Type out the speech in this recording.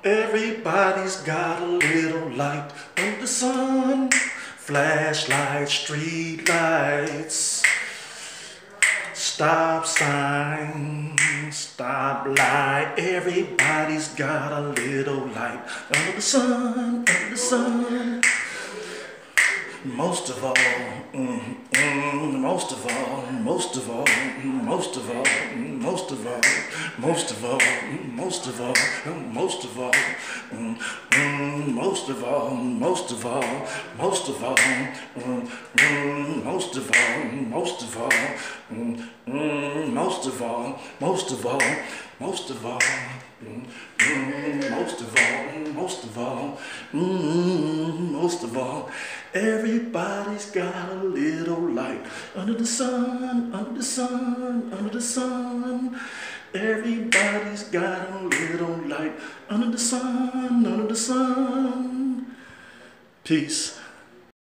Everybody's got a little light under the sun. Flashlights, street lights, stop sign, stop light. Everybody's got a little light under the sun, under the sun. Most of all, most of all, most of all, most of all, most of all, most of all, most of all, most of all, most of all, most of all, most of all, most of all, most of all, most of all, most of all, most of all, most of all, most of all, most of all, everybody's got a little light under the sun, under the sun, under the sun. Everybody's got a little light under the sun, under the sun. Peace.